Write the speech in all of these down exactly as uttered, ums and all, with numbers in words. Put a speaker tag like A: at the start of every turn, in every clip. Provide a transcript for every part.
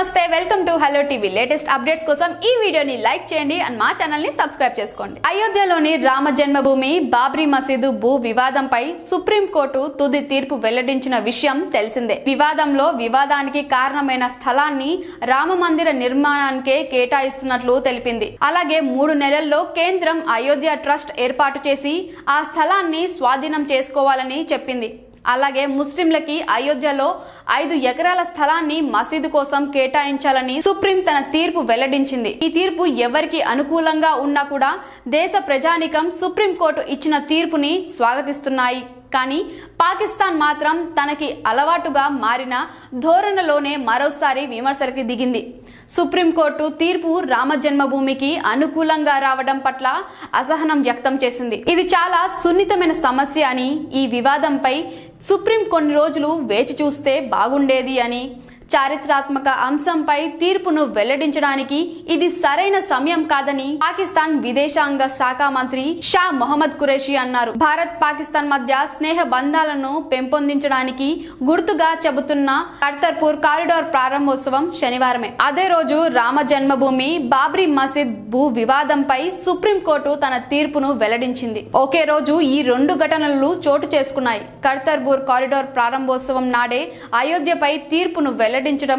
A: నమస్తే welcome to hello TV latest updates కోసం ఈ వీడియోని లైక్ చేయండి అండ్ మా ఛానల్ ని సబ్స్క్రైబ్ చేసుకోండి. అయోధ్యలోని రామ జన్మభూమి బాబ్రీ మసీదు భూ వివాదంపై సుప్రీం కోర్టు తుది తీర్పు వెల్లడించిన విషయం తెలిసిందే. వివాదంలో వివాదానికి కారణమైన స్థలాన్ని రామ మందిర నిర్మాణానికే కేటాయిస్తున్నట్లు తెలిపింది. అలాగే మూడు నెలల్లో కేంద్రం అయోధ్య ట్రస్ట్ ఏర్పాటు చేసి ఆ స్థలాన్ని స్వాధీనం చేసుకోవాలని చెప్పింది. అలాగే ముస్లింలకి అయోధ్యలో ఐదు ఎకరాల స్థలాన్ని మసీదు కోసం కేటాయించాలని సుప్రీం తన తీర్పు వెల్లడించింది. ఈ తీర్పు ఎవరికి అనుకూలంగా ఉన్నా కూడా దేశ ప్రజానికం సుప్రీం కోర్టు ఇచ్చిన తీర్పుని స్వాగతిస్తున్నాయి. కానీ పాకిస్తాన్ మాత్రం తనకి అలవాటుగా మారిన ధోరణిలోనే మరోసారి విమర్శలకి దిగింది. సుప్రీంకోర్టు తీర్పు రామ జన్మభూమికి అనుకూలంగా రావడం పట్ల అసహనం వ్యక్తం చేసింది. ఇది చాలా సున్నితమైన సమస్య అని, ఈ వివాదంపై సుప్రీం కొన్ని రోజులు వేచి చూస్తే బాగుండేది అని, చారిత్రాత్మక అంశంపై తీర్పును వెల్లడించడానికి ఇది సరైన సమయం కాదని పాకిస్తాన్ విదేశాంగ శాఖ మంత్రి షా మొహమ్మద్ ఖురేషీ అన్నారు. భారత్ పాకిస్తాన్ మధ్య స్నేహ బంధాలను పెంపొందించడానికి గుర్తుగా చెబుతున్న కర్తార్పూర్ కారిడార్ ప్రారంభోత్సవం శనివారమే. అదే రోజు రామ జన్మభూమి బాబ్రీ మసీద్ భూ వివాదంపై సుప్రీంకోర్టు తన తీర్పును వెల్లడించింది. ఒకే రోజు ఈ రెండు ఘటనలు చోటు చేసుకున్నాయి. కర్తార్పూర్ కారిడార్ ప్రారంభోత్సవం నాడే అయోధ్యపై తీర్పును వెల్లడించడం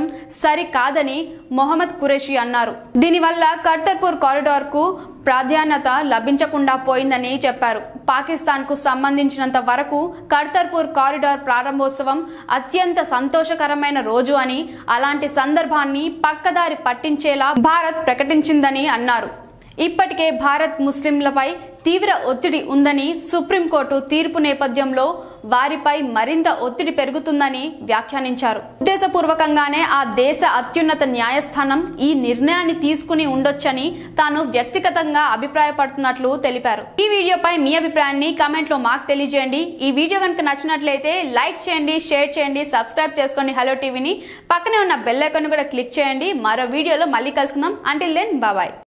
A: సరికాదని మొహమ్మద్ ఖురేషీ అన్నారు. దీనివల్ల కర్తార్పూర్ కారిడార్ కు ప్రాధాన్యత లభించకుండా పోయిందని చెప్పారు. పాకిస్తాన్ కు సంబంధించినంత వరకు కర్తార్పూర్ కారిడార్ ప్రారంభోత్సవం అత్యంత సంతోషకరమైన రోజు అని, అలాంటి సందర్భాన్ని పక్కదారి పట్టించేలా భారత్ ప్రకటించిందని అన్నారు. ఇప్పటికే భారత్ ముస్లింలపై తీవ్ర ఒత్తిడి ఉందని, సుప్రీంకోర్టు తీర్పు నేపథ్యంలో వారిపై మరింత ఒత్తిడి పెరుగుతుందని వ్యాఖ్యానించారు. ఉద్దేశపూర్వకంగానే ఆ దేశ అత్యున్నత న్యాయస్థానం ఈ నిర్ణయాన్ని తీసుకుని ఉండొచ్చని తాను వ్యక్తిగతంగా అభిప్రాయపడుతున్నట్లు తెలిపారు. ఈ వీడియోపై మీ అభిప్రాయాన్ని కామెంట్ లో మాకు తెలియజేయండి. ఈ వీడియో కనుక నచ్చినట్లయితే లైక్ చేయండి, షేర్ చేయండి, సబ్స్క్రైబ్ చేసుకోండి హలో టీవీని. పక్కనే ఉన్న బెల్ ఐకాన్ కూడా క్లిక్ చేయండి. మరో వీడియోలో మళ్ళీ కలుసుకుందాం. Until then bye.